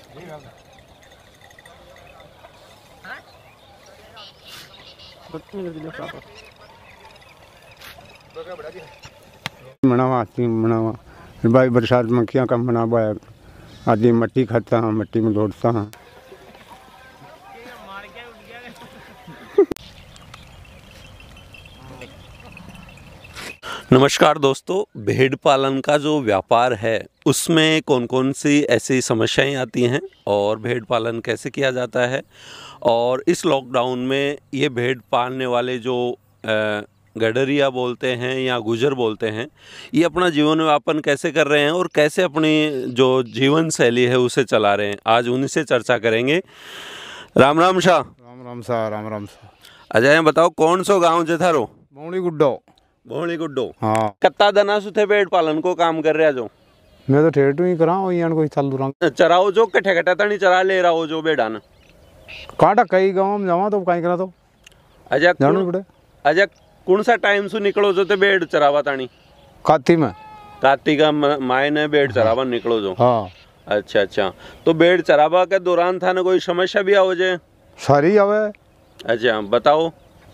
मनावा मनावा भाई बरसात मक्खियाँ का मनावा है। आदि मट्टी खाता हूँ, मट्टी में दौड़ता हूँ। नमस्कार दोस्तों, भेड़ पालन का जो व्यापार है उसमें कौन कौन सी ऐसी समस्याएं आती हैं और भेड़ पालन कैसे किया जाता है, और इस लॉकडाउन में ये भेड़ पालने वाले जो गडरिया बोलते हैं या गुजर बोलते हैं, ये अपना जीवन यापन कैसे कर रहे हैं और कैसे अपनी जो जीवन शैली है उसे चला रहे हैं। आज उन्हीं से चर्चा करेंगे। राम राम शाह। राम राम सा, राम राम सा। अजय बताओ, कौन सो गाँव जे थारो? बोली गुड्डो। बोली गुड्डो। हाँ। कत्ता दना सुथे भेड़ पालन को काम कर रहा जो? मैं तो ठेठ ही करा हूँ, यान कोई चल दूर चराओ जो कट्ठे कट्ठे तनी चरा ले रहा हो जो बेड़ा न काटा कई गाँव में जावा तो कहीं करा तो अजय जानू पड़े। अजय कौन सा टाइम से निकलो जो ते भेड़ चरावा तानी? काती में कार्तिक माय ने भेड़ चरावा निकलो जो। हाँ। अच्छा अच्छा, तो भेड़ चरावा के दौरान था ना कोई समस्या भी आओ जे? सारी आवे। अच्छा बताओ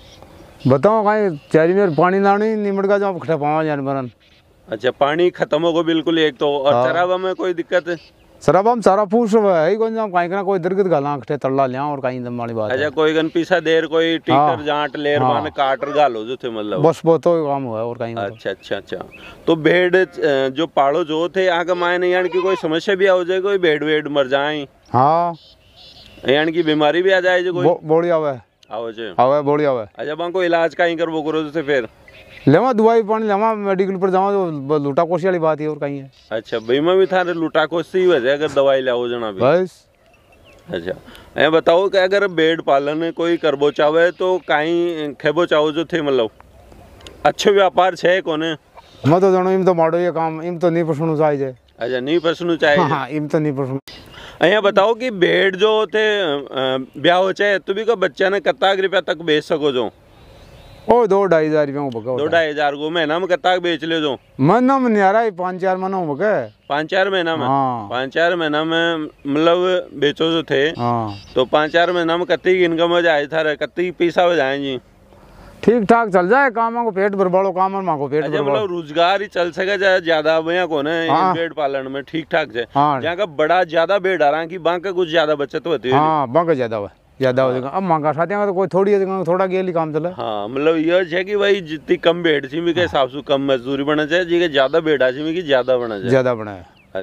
कहीं चारी में पानी लानी निमड़ का जो खटे पावा जानवरन। अच्छा, पानी खत्म हो गो बिल्कुल एक तो, और हाँ। चरावा में कोई दिक्कत है? सराबा हम सारा पूछ है ही कौन जाम कहीं करा कोई दरगत गाला खटे तल्ला लिया और कहीं दम वाली बात। अच्छा, कोई गन पीछा देर कोई टीकर जांट लेर हाँ। मान काटर गालो जो थे मतलब? बस वो तो काम हुआ और कहीं। अच्छा अच्छा अच्छा, तो भेड़ जो पाड़ो जो थे आगे मायने यानी कि कोई समस्या भी आ जाए, कोई भेड़ वेड़ मर जाए? हाँ, यानी कि बीमारी भी आ जाए जो कोई? बोली आवे आओ जे आवे बोली आवे। अच्छा, बाको इलाज कहीं कर वो करो तो फिर लेवा दवाई पानी लेवा मेडिकल पर जावा जो लूटा कोशी वाली बात है और कहीं है। अच्छा, बीमा भी था लूटा कोसी ही वजह अगर दवाई लाओ जना भी बस। अच्छा, ये बताओ कि अगर भेड़ पालन कोई करबो चाहे तो कहीं खेबो चाहो जो थे मतलब अच्छे व्यापार छे कोने? मैं तो जानो इम तो माडो ये काम इम तो नहीं पसंद चाहिए। अच्छा, नहीं पसंद चाहिए। हाँ, इम तो नहीं पसंद। अँ बताओ कि भेड़ जो थे ब्याह हो चाहे तो भी को बच्चा ने कत्ता रुपया तक बेच सको जो? ओ 2-2.5 रुपया को 2-2.5 को महीना में कत्ता बेच ले जो? महीना में नहीं आ रहा है, 5-4 महीना हो गए। 5-4 महीना में? हाँ। 5-4 महीना में मतलब बेचो जो थे। हाँ। तो 5-4 महीना में कत्ती इनकम हो जाए था, कत्ती पैसा हो जाए जी? ठीक ठाक चल जाए काम को पेट भर बड़ो काम माँ को पेट भर मतलब रोजगार ही चल सके ज्यादा भैया को हाँ। भेड़ पालन में ठीक ठाक से। हाँ। जहाँ का बड़ा ज्यादा भेड़ आ रहा है कि बांका कुछ ज्यादा बचत होती है। हाँ, बांका ज्यादा हो जाएगा। अब मांगा साथ तो कोई थोड़ी है, थोड़ा गेली काम चला। हाँ, मतलब यह है कि भाई जितनी कम भेड़ छी के हिसाब से कम मजदूरी बना चाहिए, जी के ज्यादा भेड़ आ छी ज्यादा बना चाहिए। ज्यादा बना है।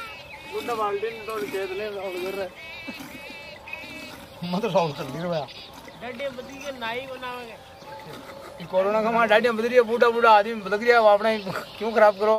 कोरोना का हमारा डाडियाँ बदल रही है, बूढ़ा बूढ़ा आदमी बदल गया, अपना क्यों खराब करो।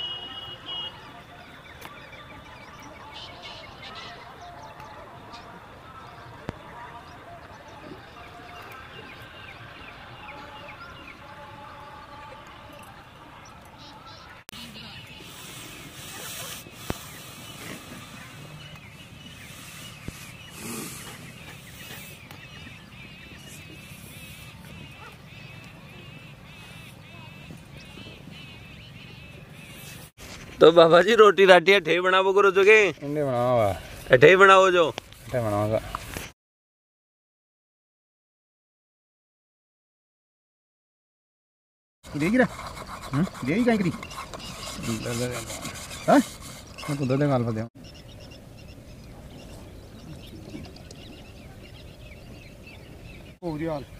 तो बाबा जी रोटी राटी ठे बनावो करो जो के? इन्हें बनावा ठे बनाओ जो? ठे बनावा देगी रे। देगी कहीं करी हाँ मैं तो दे गाल दे ओरियाल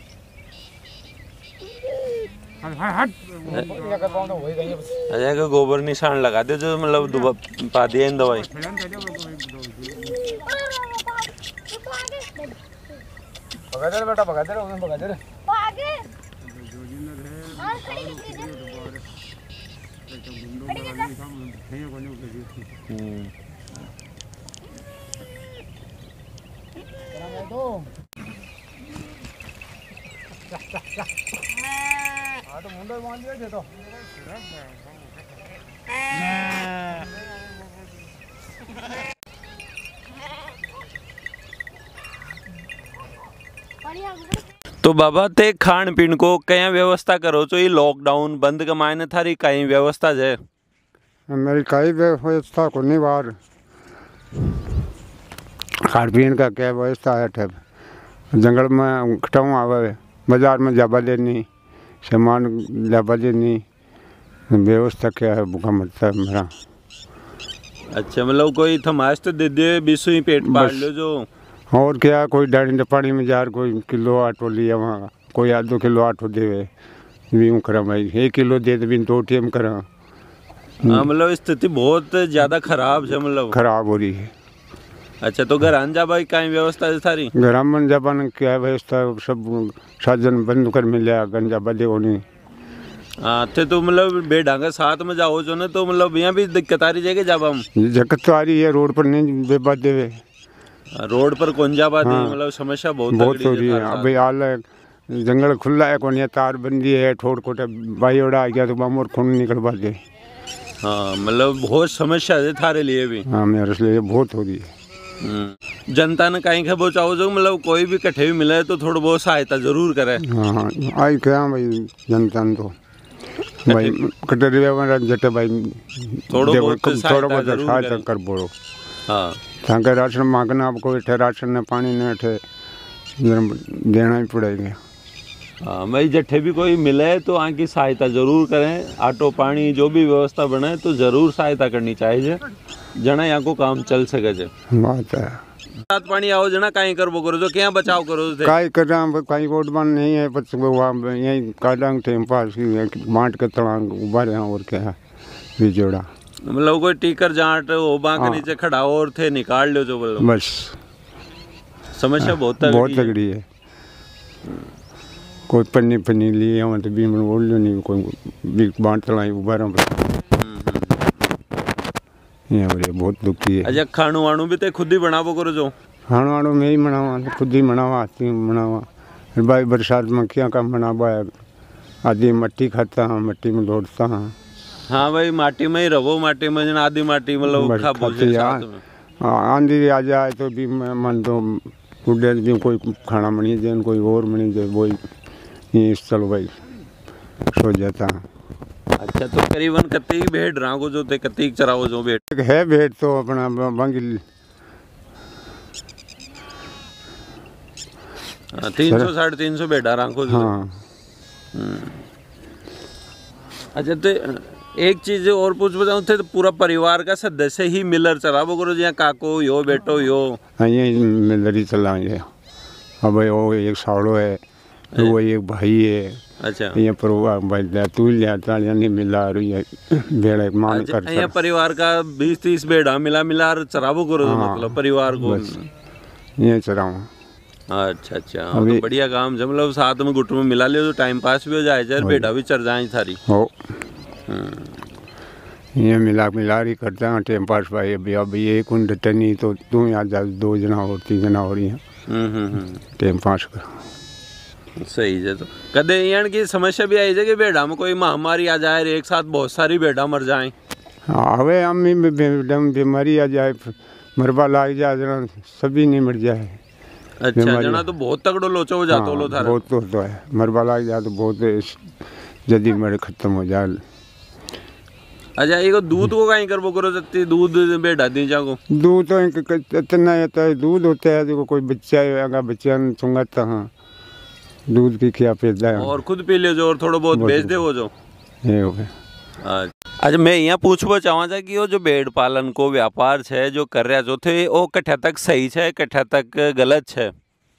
अजय का गोबर निशान लगा दे जो मतलब पा दिया इन दवाई। भगा दे बेटा, भगा दे रे, भगा दे रे। हाँ तो मुंडे मान दिया थे तो तो बाबा ते खान पीन को कहीं व्यवस्था करो तो ये लॉकडाउन बंद के मायने थारी कहीं व्यवस्था है? मेरी कई व्यवस्था को नहीं बाहर खान पीन का क्या व्यवस्था है ठे जंगल में खटाऊँ आवे बाजार में जाबा लेनी सामान जाबा लेनी व्यवस्था क्या है भूखा मरता है मेरा। अच्छा मतलब कोई थमाश तो दे दे बीसों ही पेट पाल बस। लो जो। और क्या कोई डांडी पानी में जार कोई किलो आटो लिया वहाँ कोई आधो किलो आटो देवे यूँ करा भाई 1 किलो दे तो भी 2 टाइम करा। हाँ मतलब स्थिति बहुत ज़्यादा खराब है मतलब। खराब हो रही है। अच्छा तो घर आन जा भाई कहीं व्यवस्था है सारी? घर मन जबान क्या व्यवस्था सब साधन बंद कर मिले गंजा बदे होनी। हाँ तो मतलब बेढंगा साथ में जाओ जो ना तो मतलब यहाँ भी दिक्कत आ रही है जब हम दिक्कत तो आ रही है रोड पर नहीं बेबाद देवे। रोड पर कौन जा पाती हाँ, मतलब समस्या बहुत हो रही है। अभी हाल जंगल खुला है कौन तार बंदी है ठोड़ कोटे बाई ओड़ा आ गया तो बम और खून निकल पाते। हाँ मतलब बहुत समस्या है थारे लिए भी। हाँ मेरे लिए बहुत हो रही है। जनता ने कहीं खबो चाहो जो मतलब कोई भी कठे भी मिले तो थोड़ा बहुत सहायता जरूर करे। हाँ आई क्या भाई जनता ने तो भाई कटे जटे भाई थोड़ा बहुत सहायता कर बोलो। हाँ ताकि राशन मांगना आपको इठे राशन ने पानी ने इठे देना ही पड़ेगा। हाँ भाई जट्ठे भी कोई मिले तो आगे सहायता जरूर करें। आटो पानी जो भी व्यवस्था बने तो जरूर सहायता करनी चाहिए जना यहाँ को काम चल सके। बात है साथ पानी आओ जना कहीं करबो करो जो क्या बचाव करो काई कर रहा कहीं रोड बन नहीं है बस वहाँ यही काटांग टाइम पास बांट के तड़ांग उभा रहे और क्या भी जोड़ा मतलब कोई टीकर जाट हो बांक नीचे खड़ा हो और थे निकाल लो जो बोलो बस। समस्या बहुत तगड़ी है। कोई पन्नी पन्नी लिए हम तो बीम बोल लो नहीं कोई बांट तड़ाई उभा रहा बहुत दुखी है। अच्छा खाणु वाणु भी ते खुद ही बनावो करो जो? खाणु वाणु मैं ही बनावा खुद ही बनावा हाथी बनावा भाई बरसात मक्खियाँ का बनावा आधी मट्टी खाता हाँ मट्टी में लौटता हाँ। हाँ भाई माटी में ही रहो माटी में जना आधी माटी मतलब आंधी आ जाए तो भी मन तो उड़े भी कोई खाना बनी जाए कोई और बनी जाए वही चलो भाई सो जाता। अच्छा तो करीबन कत्ती भेड़ रांगो जो ते कत्ती चराओ जो भेड़ है भेड़ तो अपना बंगिल 300 350 भेड़ा रांगो जो। हाँ। अच्छा तो एक चीज और पूछ बताऊँ थे तो पूरा परिवार का सदस्य ही मिलर चलाबो करो जी काको यो बेटो यो? हाँ ये मिलर ही चलाएंगे। अब वो एक साड़ो है तो वो एक भाई है। अच्छा ये परिवार भाई तू लिया नहीं मिला रही है भेड़ मान कर ये परिवार का 20-30 भेड़ा मिला चराबो करो मतलब परिवार को ये चराऊँ। अच्छा तो बढ़िया काम जब मतलब साथ में गुट में मिला लियो तो टाइम पास भी हो जाए यार भेड़ा भी चर जाए थारी हो। ये मिला रही करता है टाइम पास भाई अभी एक कुंड नहीं तो तू यहाँ जा 2 जना और 3 जना हो रही हैं टाइम पास कर सही है। तो कदे यहाँ की समस्या भी आई है कि भेड़ा में कोई महामारी आ जाए एक साथ बहुत सारी भेड़ा मर जाए? हवे अम्मी बीमारी आ जाए मरबा लाग जाए जना सभी नहीं मर जाए। अच्छा जना तो बहुत तगड़ो लोचो हो जाता लो थारा बहुत तो है मरबा लाग जाए तो बहुत जल्दी मरे खत्म हो जाए। अच्छा ये दूध को कहीं करबो करो जत्ती दूध भेड़ा दी जागो? दूध तो इतना दूध होता है जो कोई बच्चा अगर बच्चा चुंगाता हाँ दूध की खिया पेदा है और खुद पी ले जो और थोड़ा बहुत बेच दे वो जो ये हो गया। अच्छा मैं यहाँ पूछबो चाहवा कि वो जो भेड़ पालन को व्यापार है जो कर रहा जो थे वो कठ्या तक सही है कठ्या तक गलत है?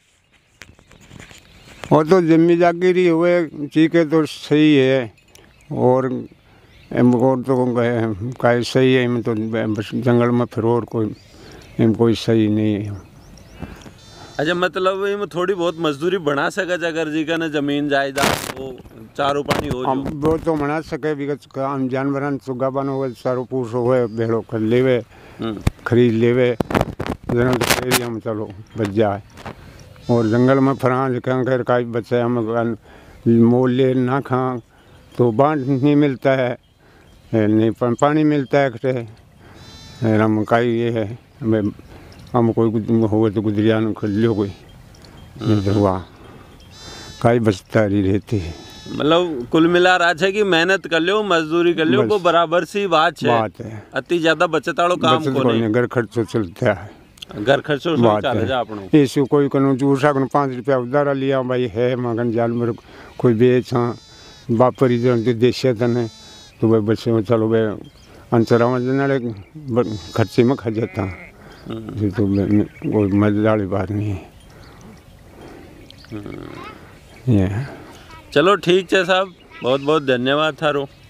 वो तो जमी जागीरी हुए ठीक है तो सही है और तो का सही है तो जंगल में फिर और कोई सही नहीं है। अच्छा मतलब इनमें थोड़ी बहुत मजदूरी बना सके अगर जी का ना जमीन जायदाद हो चारों पानी हो वो तो बना सके हम जानवर सुगा बन हो चारों पूछ हो भेड़ो कर लेवे खरीद लेवे एरिया में चलो बच जाए और जंगल में फरां कर का बच्चे हम मोल ले ना खा तो बांट नहीं मिलता है नहीं पानी मिलता है हम का ये है हम कोई हो तो गुजरिया कर लियो कोई हुआ काई बचता रही रहती है। मतलब कुल मिला रहा है कि मेहनत कर लो मजदूरी कर लो वो बराबर सी बात है अति ज्यादा बचत वालों काम को नहीं घर खर्च चलता है घर खर्चो से बात चाले है। जा अपने ऐसे कोई कनु चूसा कनु 5 रुपया उधारा लिया भाई है मगन जानवर कोई बेच हाँ बापरी जो देश तने तो भाई बच्चे चलो भाई अंतरा में खर्चे में खा जाता ये तो कोई मजे वाली बात नहीं है ये चलो ठीक है साहब, बहुत बहुत धन्यवाद थारो।